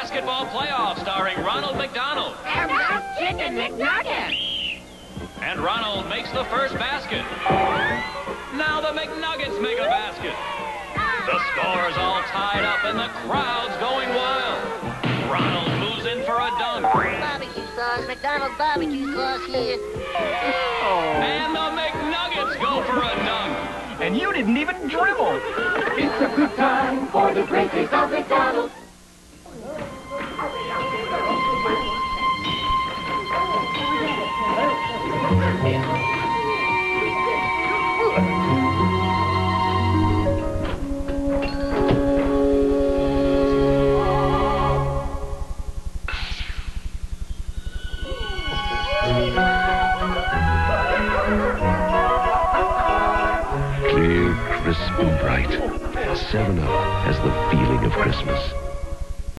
basketball playoff starring Ronald McDonald. And that chicken McNuggets. And Ronald makes the first basket. Now the McNuggets make a basket. The score's all tied up and the crowd's going wild. Ronald moves in for a dunk. Barbecue sauce, McDonald's barbecue sauce here. And the McNuggets go for a dunk. And you didn't even dribble. It's a good time for the great taste of McDonald's. Clear, crisp, and bright. 7-Up has the feeling of Christmas.